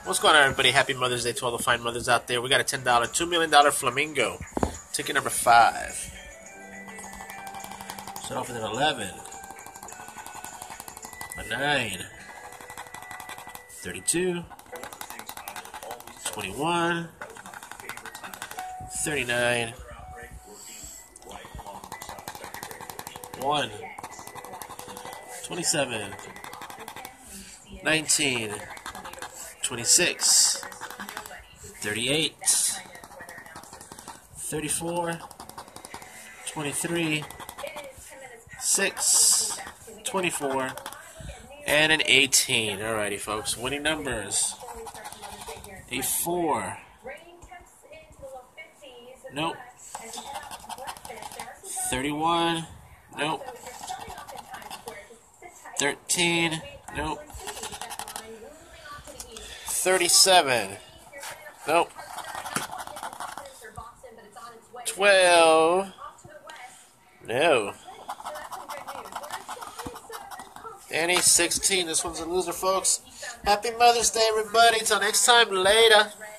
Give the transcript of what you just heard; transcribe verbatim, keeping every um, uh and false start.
What's going on, everybody? Happy Mother's Day to all the fine mothers out there. We got a ten dollar, two million dollar Flamingo. Ticket number five. Start off with an eleven. A nine. thirty-two. twenty-one. thirty-nine. one. twenty-seven. nineteen. twenty-six. thirty-eight. thirty-four. twenty-three. six. twenty-four. And an eighteen. Alrighty, folks. Winning numbers. A four. Nope. thirty-one. Nope. thirteen. Nope. thirty-seven. Nope. twelve. No. And a sixteen. This one's a loser, folks. Happy Mother's Day, everybody. Till next time. Later.